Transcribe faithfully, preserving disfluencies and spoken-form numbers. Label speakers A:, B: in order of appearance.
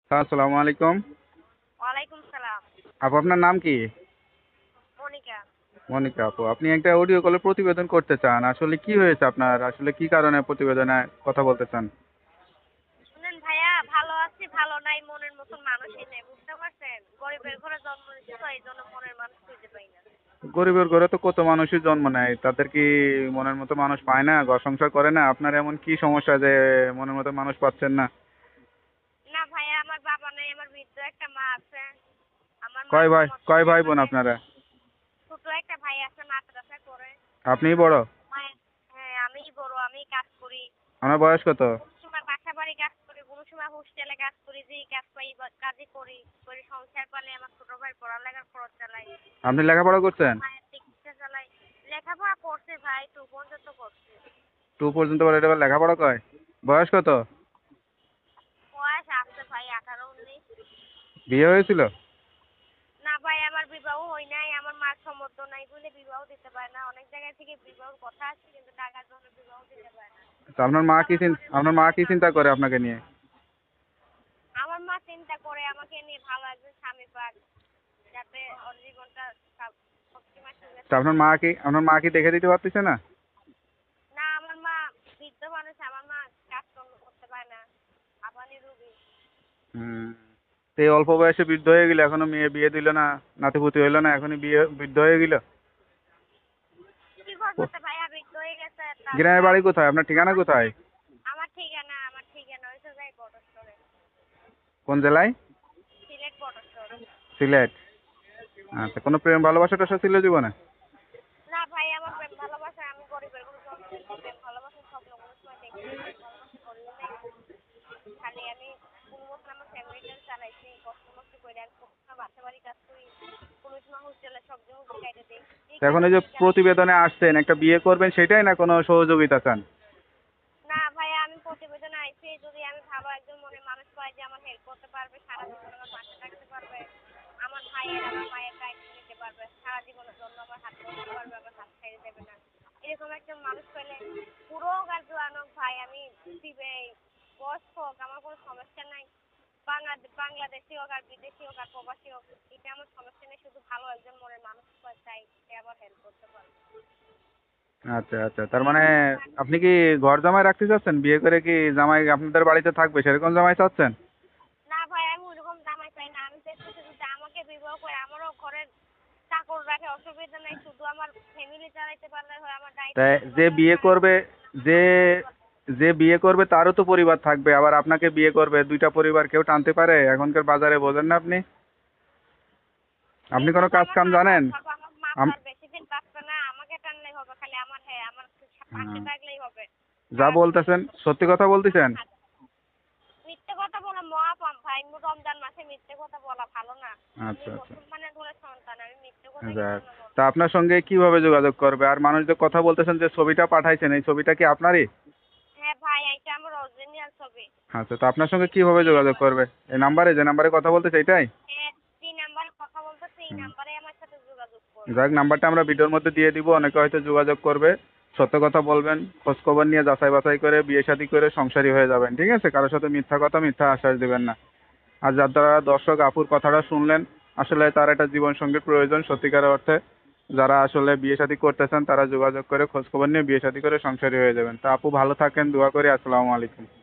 A: আসসালামু আলাইকুম।
B: ওয়ালাইকুম সালাম।
A: আপু আপনার নাম কি?
B: মনিকা।
A: মনিকা আপু, আপনি একটা অডিও কলে প্রতিবেদন করতে চান, আসলে কি হয়েছে আপনার? আসলে কি কারণে প্রতিবেদনে কথা বলতে চান?
B: শুনেন ভাইয়া, ভালো আছি, ভালো নাই, মনের মতন মানুষই নেই, বুঝতে পারছেন? গরিবের ঘরে জন্ম নিচ্ছি তো এই জন্য মনের মানুষ খুঁজে পাই না।
A: গরিবের ঘরে তো কত মানুষই জন্ম নেয়, তাদের কি মনের মতো মানুষ পায় না, ঘর সংসার করে না? আপনার এমন কি সমস্যা যে মনের মতো মানুষ পাচ্ছেন না?
B: না ভাইয়া, আমার বাবা নেই, আমার বৃদ্ধ একটা মা আছে। আমার মা
A: কয় ভাই কয়
B: সমর্থনে
A: ভাই বোন
B: আমাকে,
A: আপনারা?
B: ছোট একটা ভাই আছে, মাদ্রাসা করে।
A: আপনিই বড়?
B: মায়ের, হ্যাঁ আমিই বড়, আমিই কাজ করি।
A: আপনার বয়স কত?
B: কোনো সময় বাসা বাড়ি কাজ করি, কোনো সময় হোস্টেলে কাজ করি, যেই কাজ পাই বা- কাজই করি করি সংসার পালে। আমার ছোট ভাই পড়ালেখার খরচ চালাই,
A: আপনি লেখাপড়া করছেন?
B: মায়ের চিকিৎসা চালাই। লেখাপড়া করছে ভাই, টু পর্যন্ত করছে।
A: টু পর্যন্ত পরে, এটা আবার লেখাপড়া কয়? বয়স কত?
B: বয়স আছে ভাই আঠারো উনিশ।
A: বিয়ে হয়েছিল?
B: না ভাই, আমার বিবাহ হয় নাই, আমার মার সমর্থ নাই বলে বিবাহ দিতে পারে না। অনেক জায়গা থেকে বিবাহর কথা আছে কিন্তু টাকার জন্য বিবাহ দিতে পারে না।
A: তা আপনার মা কি
B: আমার
A: চিন-
B: ঘরের
A: আপনার মা
B: ভিতরে
A: কি চিন্তা
B: মানুষ,
A: করে আপনাকে নিয়ে?
B: আমার মা চিন্তা করে আমাকে নিয়ে ভালো একজন স্বামী পাক, যাতে ওর জীবনটা সব- সবসময় সুখে
A: তা আপনার
B: থাকে।
A: মা কি আপনার মা কি দেখে দিতে পারতেছে না?
B: না, আমার মা বৃদ্ধ মানুষ, আমার মা কাজকর্ম করতে পারে না, আপানি রুগী।
A: হুম। তো এই অল্প বয়সে বৃদ্ধ হয়ে গেলে, এখনো মেয়ে বিয়ে দিল না, নাতিপুতি হইলো না, এখনই বিয়ে বৃদ্ধ হয়ে গেল।
B: কি করবো তো ভাইয়া, বৃদ্ধ হয়ে গেছে, তারপরে
A: গ্রামের বাড়ি
B: আমি
A: কোথায়? আপনার ঠিকানা
B: আমার
A: কোথায়?
B: আমার ঠিকানা আমার ঠিকানা হয়েছে যাই বটস্থলে,
A: কোন জেলায়?
B: সিলেট বটস্থল।
A: সিলেট। আচ্ছা, কোনো প্রেম ভালোবাসা টাসা ছিল জীবনে?
B: না ভাই, আমার প্রেম ভালোবাসা, আমি গরিবের কোনো জন্ম নিচ্ছি, প্রেম ভালোবাসার স্বপ্ন কোনো সময় দেখি নাই, প্রেম ভালোবাসা করিও নাই। খালি আমি কোনো মতন আমার ফ্যামিলিটা চালাইছি কষ্ট মষ্ট করে। আমি কোনো সময় বাসা বাড়ি কাজ করি, কোনো সময় হোস্টেলে সব জন্য কাইটে দিই, এই
A: তো এখন এই যে
B: কারণে চালাই।
A: প্রতিবেদনে আসছেন, একটা বিয়ে করবেন সেটাই না কোনো সহযোগিতা চান?
B: না ভাই, আমি প্রতিবেদনে আইছি যদি আমি ভালো একজন মনে মানুষ পাই যে আমার হেল্প করতে পারবে, সারা জীবন আমার পাশে থাকতে পারবে, আমার ভাইয়ের আমার মায়ের দায়িত্ব নিতে পারবে, সারা জীবনের জন্য আমার হাত ধরতে পারবে, আমার হাত ছেড়ে দেবে না, এরকম একজন মানুষ পেলে পুরো গাছ জোয়ানো ভাই, আমি দিবে বয়স্ক হোক আমার কোনো সমস্যা নাই। বাংলা বাংলাদেশি হোক আর বিদেশি হোক আর প্রবাসী হোক, এটা আমার সমস্যা নেই, শুধু ভালো একজন মনের মানুষ চাই সে আমার হেল্প করতে পারবে।
A: আচ্ছা আচ্ছা, তার মানে আপনি কি ঘর জামাই রাখতে চাচ্ছেন? বিয়ে করে কি জামাই আপনাদের বাড়িতে থাকবে সেরকম জামাই চাচ্ছেন?
B: না ভাই, আমি ওইরকম জামাই চাই না, আমি চাইতেছি যদি আমাকে বিবাহ করে আমারও ঘরের চাকর রাখে, অসুবিধা নাই, শুধু আমার ফ্যামিলি চালাইতে পারলে হয়, আমার দায়িত্ব
A: তাই
B: নিতে
A: যে
B: পারলে
A: বিয়ে
B: সারা
A: করবে,
B: জীবন
A: যে
B: আমার থাকতে পারবে।
A: যে বিয়ে করবে তারও তো পরিবার থাকবে, আবার আপনাকে বিয়ে করবে, দুইটা পরিবার কেউ টানতে পারে? এখনকার বাজারে বোঝেন না আপনি? আপনি
B: এটা
A: কোনো
B: তো
A: কাজ
B: আমার
A: কাম
B: মাথার
A: জানেন?
B: সব, আমার মা তো
A: আম-
B: আর বেশি দিন বাঁচবে না, আমাকে টানলেই হবে, খালি আমার, হ্যাঁ আমার পাশে
A: হুম।
B: থাকলেই হবে
A: যা
B: সারা জীবনের
A: বলতেছেন
B: জন্য।
A: সত্যি কথা
B: আমার
A: বলতেছেন?
B: হাত, মিথ্যে কথা বলা মহাপাপ ভাই, রমজান মাসে মিথ্যে কথা বলা ভালো না। আমি
A: আচ্ছা আচ্ছা।
B: মুসলমানের ঘরের সন্তান, আমি মিথ্যে কথা কি
A: যাক।
B: জন্য
A: তা
B: বলবো?
A: আপনার সঙ্গে কিভাবে যোগাযোগ করবে? আর মানুষ যে কথা বলতেছেন যে ছবিটা পাঠাইছেন, এই ছবিটা কি আপনারই?
B: হ্যাঁ ভাই, এটা আমার অরিজিনাল ছবি।
A: আচ্ছা, তো আপনার সঙ্গে কিভাবে
B: এই
A: যোগাযোগ
B: আমার,
A: করবে? এই নাম্বারে, যে নাম্বারে কথা বলতেছে এটাই?
B: হ্যাঁ, যে নাম্বারে কথা বলতেছে এই
A: হুম।
B: নাম্বারে আমার সাথে যোগাযোগ করবে।
A: যাক, নাম্বারটা আমরা ভিডিওর মধ্যে দিয়ে দিব, অনেকে হয়তো যোগাযোগ করবে। সত্য কথা বলবেন, খোঁজ খবর নিয়ে যাচাই বাছাই করে বিয়ে শাদী করে সংসারী হয়ে যাবেন, ঠিক আছে? কারোর সাথে মিথ্যা কথা, মিথ্যা আশ্বাস দিবেন না। আর যার দ্বারা দর্শক আপুর কথাটা শুনলেন, আসলে তার একটা জীবন সঙ্গীর প্রয়োজন সত্যিকার অর্থে। যারা আসলে বিয়ে শাদী করতেছেন তারা যোগাযোগ করে খোঁজ খবর নিয়ে বিয়ে শাদী করে সংসারী হয়ে যাবেন। তা আপু ভালো থাকেন, দোয়া করি। আসসালামু আলাইকুম।